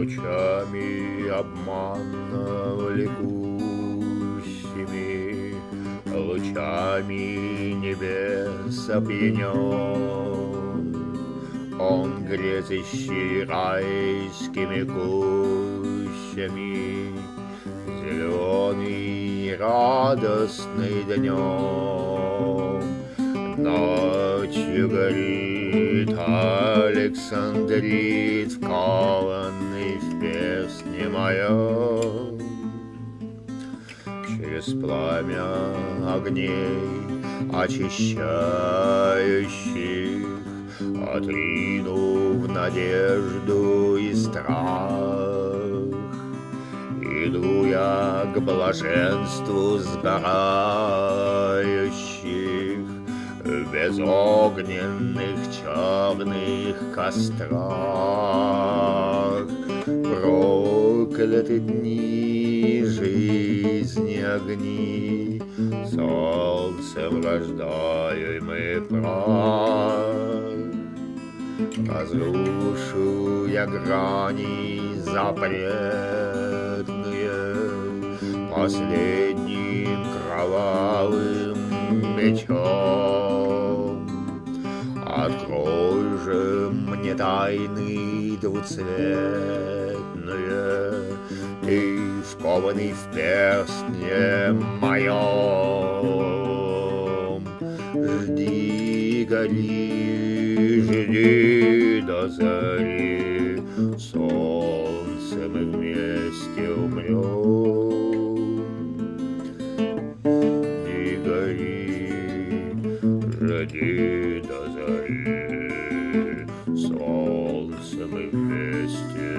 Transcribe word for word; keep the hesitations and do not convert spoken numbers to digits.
Лучами обмана влекущими, лучами небес опьянен, он, грезящий райскими кущами, зеленый радостный днем. Ночью горит Александрит, вкованный в песне моем. Через пламя огней очищающих, отринув надежду и страх, иду я к блаженству сгорающих без огненных черных кострах. Прокляты дни жизни огни, солнцем рождаемый прах. Разрушу я грани запретные последним кровавым мечом. Открой же мне тайны двуцветные, ты, вкованный в перстне моем. Жди, гори, жди до зари, солнце мы вместе умрем. Жди, гори, жди до зари, солнце мы вместе